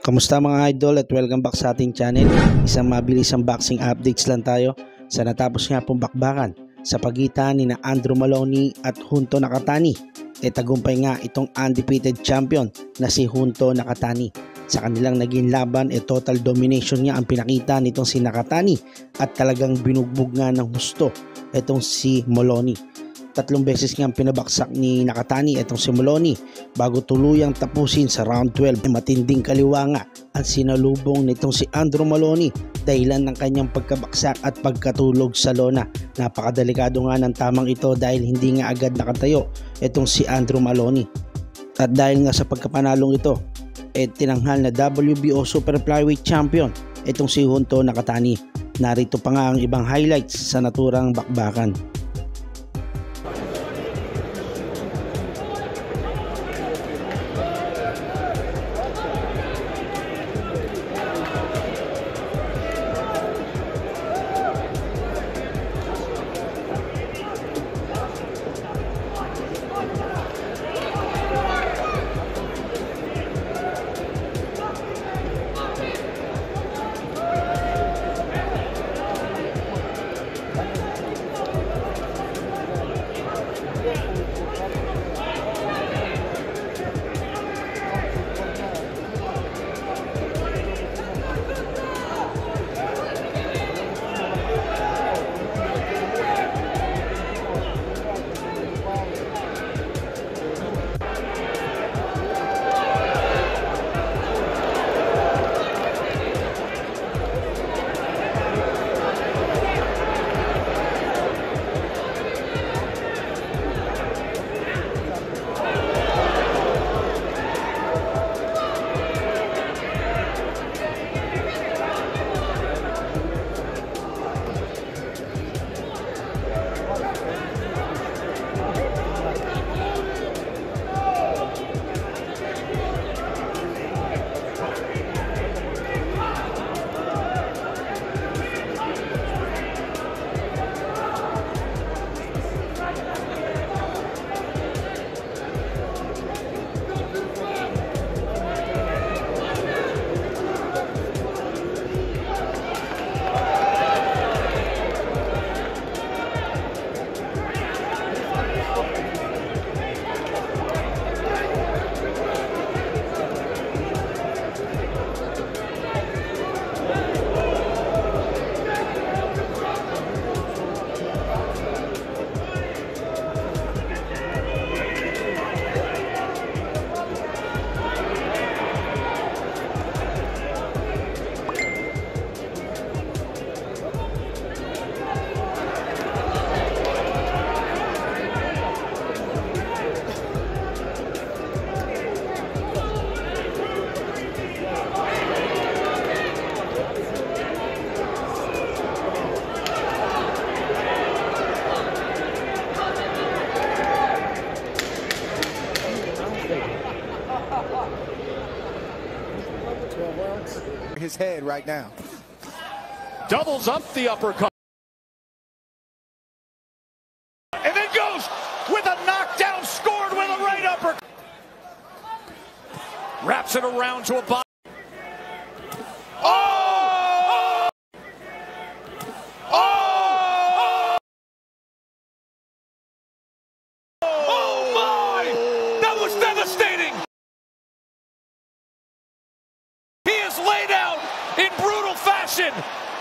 Kamusta mga idol at welcome back sa ating channel. Isang mabilisang boxing updates lang tayo sa natapos nga pong bakbakan sa pagitan ni na Andrew Moloney at Junto Nakatani. Tagumpay nga itong undefeated champion na si Junto Nakatani. Sa kanilang naging laban total domination nga ang pinakita nitong si Nakatani at talagang binugbog nga ng husto itong si Moloney. 3 beses nga pinabaksak ni Nakatani itong si Moloney bago tuluyang tapusin sa round 12. Matinding kaliwa nga ang sinalubong nitong si Andrew Moloney dahilan ng kanyang pagkabaksak at pagkatulog sa lona. Napakadelikado nga ng tamang ito dahil hindi nga agad nakatayo itong si Andrew Moloney. At dahil nga sa pagkapanalong ito, tinanghal na WBO Super Flyweight Champion itong si Junto Nakatani. Narito pa nga ang ibang highlights sa naturang bakbakan. His head right now. Doubles up the uppercut. And then goes with a knockdown, scored with a right uppercut. Wraps it around to a body. Oh! Oh! Oh my! That was devastating! He is laid out in brutal fashion.